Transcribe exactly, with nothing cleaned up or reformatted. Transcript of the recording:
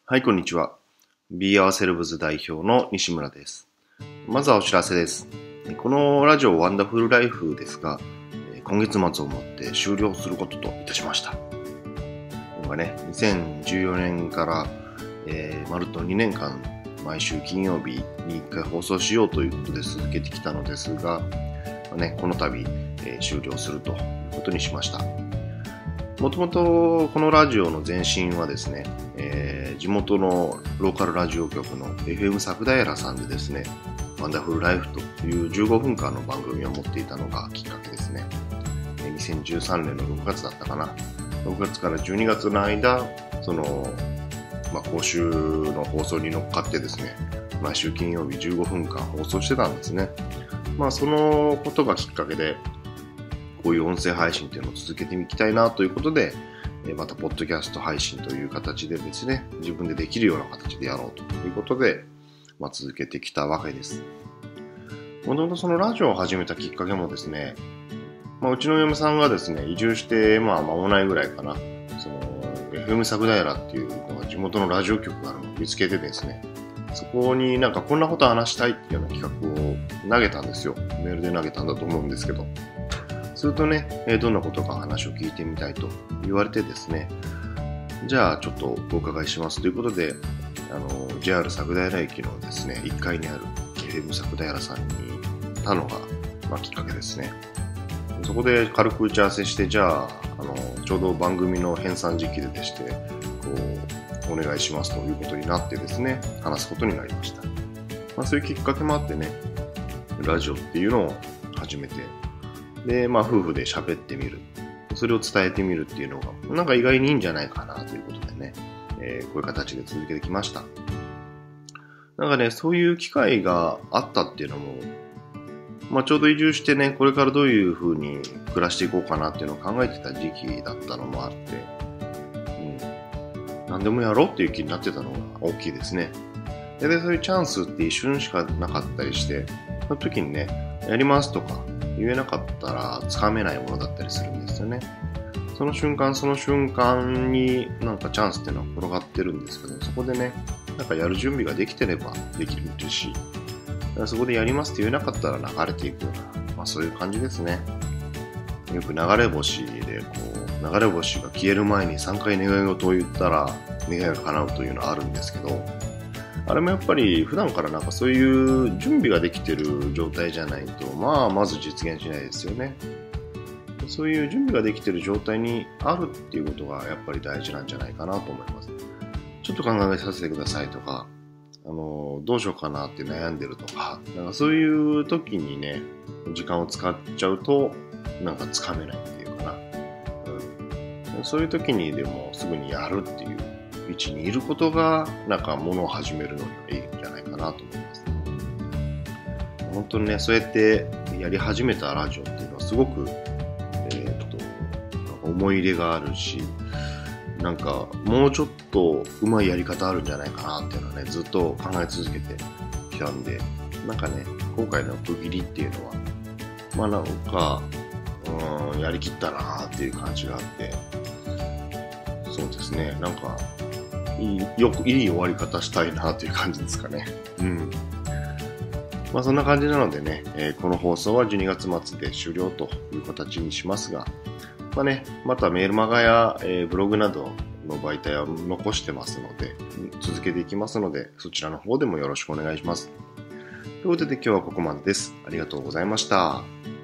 はい、こんにちは。Be Ourselves 代表の西村です。まずはお知らせです。このラジオワンダフルライフですが、今月末をもって終了することといたしました。今がね、にせんじゅうよねんから、えー、まるっとにねんかん毎週金曜日にいっかい放送しようということで続けてきたのですが、ね、この度、えー、終了するということにしました。もともとこのラジオの前身はですね、えー、地元のローカルラジオ局の エフエム 佐久平らさんでですね、ワンダフルライフというじゅうごふんかんの番組を持っていたのがきっかけですね。にせんじゅうさんねんのろくがつだったかな。ろくがつからじゅうにがつの間、その、まあ、講習の放送に乗っかってですね、毎週金曜日じゅうごふんかん放送してたんですね。まあ、そのことがきっかけで、こういう音声配信っていうのを続けていきたいなということで、またポッドキャスト配信という形でですね、自分でできるような形でやろうということで、まあ、続けてきたわけです。もともとそのラジオを始めたきっかけもですね、まあ、うちの嫁さんがですね、移住してまあ間もないぐらいかな、その エフエム 佐久平っていうのが地元のラジオ局があるのを見つけてですね、そこになんかこんなこと話したいっていうような企画を投げたんですよ。メールで投げたんだと思うんですけど。するとね、どんなことか話を聞いてみたいと言われてですね、じゃあちょっとお伺いしますということで、あの ジェイアール 佐久平駅のですね、いっかいにある エフエム 佐久平さんに行ったのが、まあ、きっかけですね。そこで軽く打ち合わせして、じゃあ、あのちょうど番組の編纂時期ででして、こうお願いしますということになってですね、話すことになりました。まあ、そういうきっかけもあってね、ラジオっていうのを始めて、で、まあ、夫婦で喋ってみる。それを伝えてみるっていうのが、なんか意外にいいんじゃないかなということでね、えー、こういう形で続けてきました。なんかね、そういう機会があったっていうのも、まあ、ちょうど移住してね、これからどういう風に暮らしていこうかなっていうのを考えてた時期だったのもあって、うん、何でもやろうっていう気になってたのが大きいですね。で、そういうチャンスって一瞬しかなかったりして、その時にね、やりますとか、言えなかったらつかめないものだったりするんですよね。その瞬間その瞬間になんかチャンスっていうのは転がってるんですけど、そこでね、なんかやる準備ができてればできるし、そこでやりますって言えなかったら流れていくような、まあそういう感じですね。よく流れ星でこう、流れ星が消える前にさんかい願い事を言ったら願いが叶うというのはあるんですけど、あれもやっぱり普段からなんかそういう準備ができてる状態じゃないと、まあまず実現しないですよね。そういう準備ができてる状態にあるっていうことがやっぱり大事なんじゃないかなと思います。ちょっと考えさせてくださいとか、あの、どうしようかなって悩んでるとか、なんかそういう時にね、時間を使っちゃうと、なんかつかめないっていうかな。うん、そういう時にでもすぐにやるっていう位置にいることが、なんか物を始めるのにはいいんじゃないかなと思います。本当にね、そうやってやり始めたラジオっていうのはすごく、えー、っと、思い入れがあるし、なんかもうちょっとうまいやり方あるんじゃないかなっていうのはね、ずっと考え続けてきたんで、なんかね、今回の区切りっていうのは、まあなんか、うーん、やりきったなーっていう感じがあって、そうですね、なんか、いい、よく、いい終わり方したいなという感じですかね。うん。まあそんな感じなのでね、えー、この放送はじゅうにがつ末で終了という形にしますが、まあね、またメールマガや、えー、ブログなどの媒体は残してますので、続けていきますので、そちらの方でもよろしくお願いします。ということで今日はここまでです。ありがとうございました。